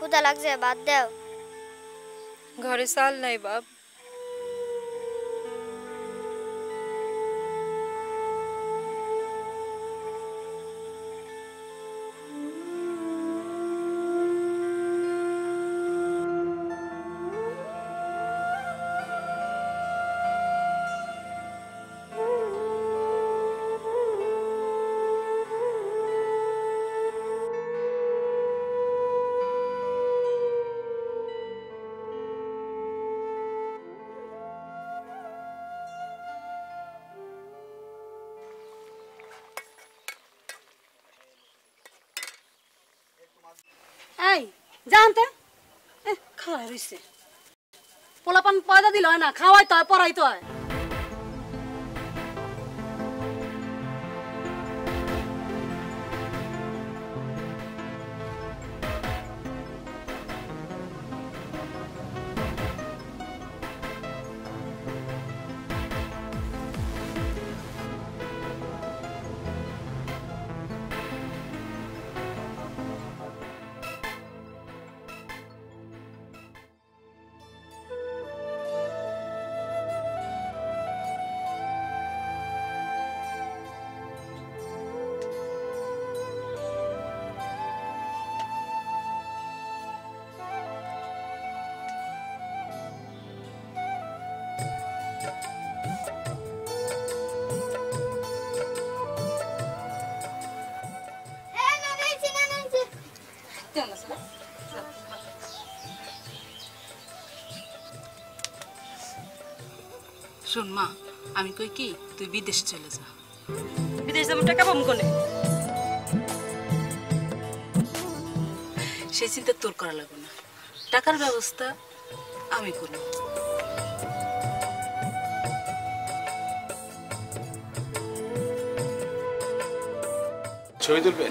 ক্ষুধা লাগছে, ভাত দাও। ঘরে চাল নাই বাপ। এই জানতে খাওয়াই রইছে পোলাপান পয়দা দিল হয় না, খাওয়াই তো হয়, পড়াই তো হয়। শোন মা, আমি কই কি তুই বিদেশ চলে যা। বিদেশ যাবো, টাকা পাবো কোনে? সেই চিন্তা তোর করা লাগবে না, টাকার ব্যবস্থা আমি করব। ছবি তুলবেন?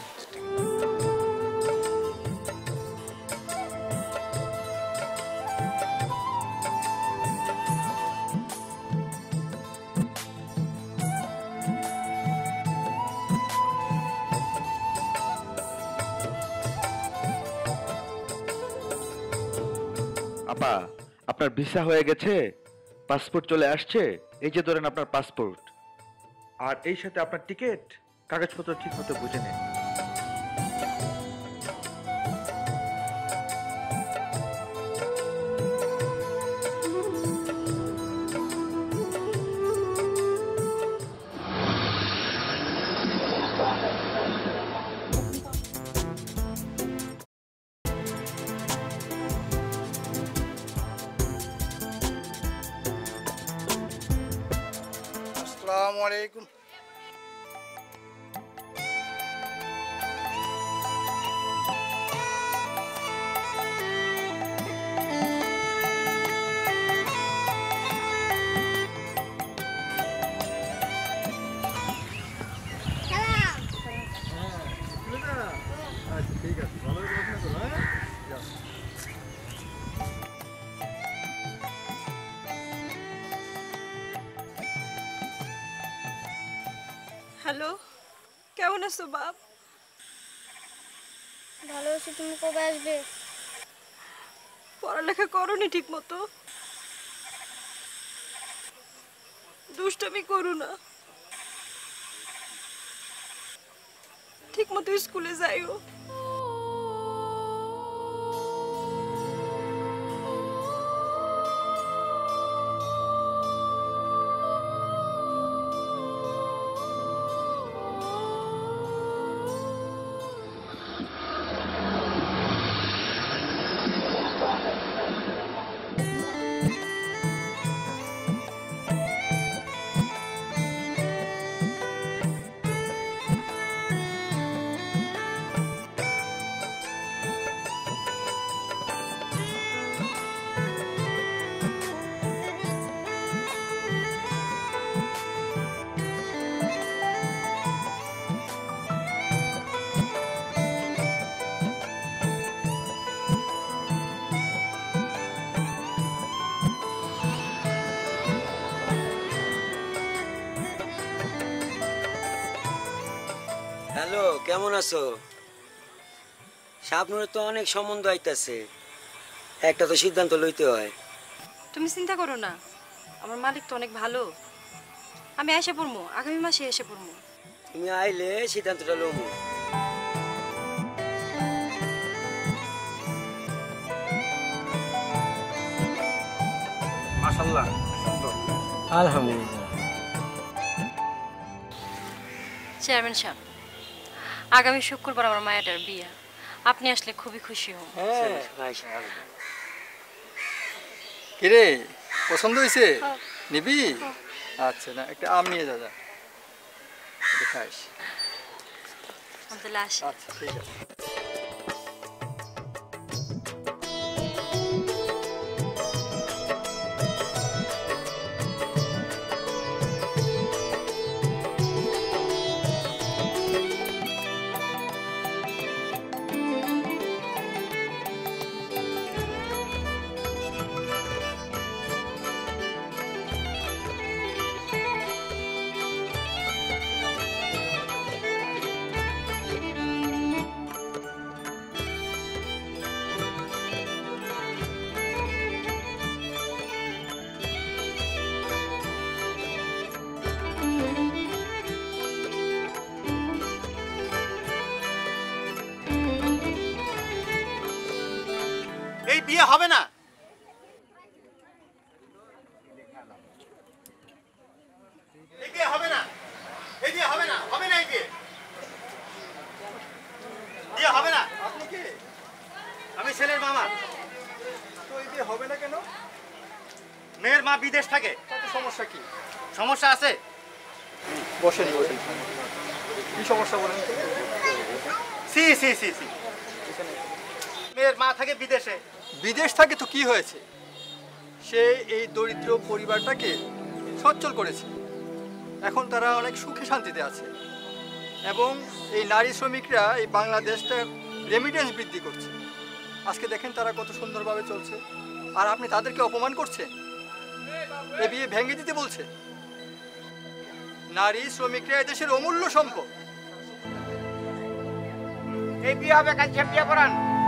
আপা, আপনার ভিসা হয়ে গেছে, পাসপোর্ট চলে আসছে, এই যে ধরেন আপনার পাসপোর্ট, আর এই সাথে আপনার টিকিট, কাগজপত্র ঠিক মতো বুঝে নেন। আসসালামু আলাইকুম। ঠিক আছে, ভালো হ্যালো, কেমন আছো বাপ? ভালো আছি, তুমি কবে আসবে? পড়ালেখা করোনি ঠিক মতো? দুষ্টামি করো না, ঠিক মতো স্কুলে যাইও। হ্যালো, কেমন আছো? শাবনুরের তো অনেক সম্বন্ধ আইতাছে, একটা তো সিদ্ধান্ত লইতে হয়। তুমি চিন্তা করো না, আমার মালিক তো অনেক ভালো। আমি এসে পড়বো, আগামী মাসে এসে পড়বো। তুমি আইলে সিদ্ধান্তটা লমু। মাশাআল্লাহ, সুন্দর। আলহামদুলিল্লাহ। চেয়ারম্যান সাহেব, আগামী শুক্রবার আমার মায়াটার বিয়া, আপনি আসলে খুবই খুশি হব। কিরে পছন্দ হয়েছে? নিবি? আচ্ছা, না একটা আম নিয়ে যা, খাইস। আচ্ছা ঠিক আছে। এই বিয়ে হবে না। এই বিয়ে হবে না, এই বিয়ে হবে না, হবে না, এই বিয়ে বিয়ে হবে না। আপনি কি? আমি ছেলের মামা। তো এই বিয়ে হবে না কেন? মেয়ের মা বিদেশ থাকে। তাতে সমস্যা কি? সমস্যা আছে। বসেন বসেন। কি সমস্যা বলেন তো? সি সি সি সি মেয়ের মা থাকে বিদেশে। বিদেশ থাকে তো কি হয়েছে? সে এই দরিদ্র পরিবারটাকে সচ্ছল করেছে, এখন তারা অনেক সুখে শান্তিতে আছে। এবং এই নারী শ্রমিকরা এই বাংলাদেশটা রেমিটেন্স বৃদ্ধি করছে। আজকে দেখেন তারা কত সুন্দরভাবে চলছে, আর আপনি তাদেরকে অপমান করছেন, এ বিয়ে ভেঙে দিতে বলছে। নারী শ্রমিকরা এদেশের অমূল্য সম্পদ। এই বিয়ে হবে, কাল বিয়ে করান।